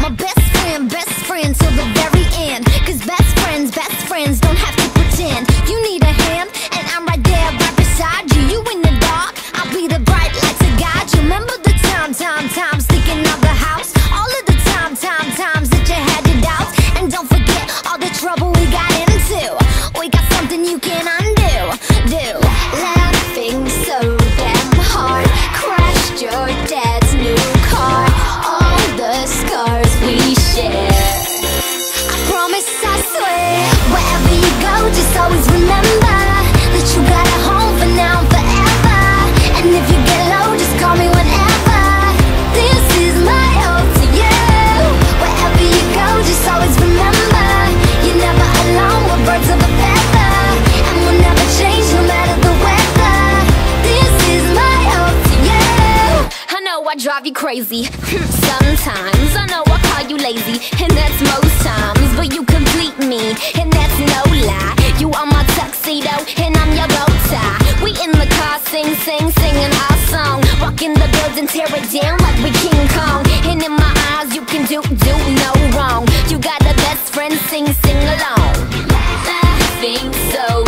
My best friend till the very end. Cause best friends don't have to pretend. You need a hand, and I'm right there, right beside you. You in the dark, I'll be the bright light to guide you. Remember the times sneaking out the house. All of the times that you had your doubts. And don't forget all the trouble we got into. We got something you can undo. Laughing so damn hard, crashed your dad's new car. All the scars we share, I promise, I swear. Wherever you go, just always remember that you got a home for now and forever. And if you get low, just call me whenever. This is my ode to you. Wherever you go, just always remember you're never alone, we're birds of a feather. And we'll never change no matter the weather. This is my ode to you. I know I drive you crazy sometimes. I know I call you lazy, and that's most times. But you complete me, and that's no lie. You are my tuxedo, and I'm your bow tie. We in the car, singing our song. Walk in the building, tear it down like we King Kong. And in my eyes, you can do no wrong. You got a best friend, sing along. Laughing so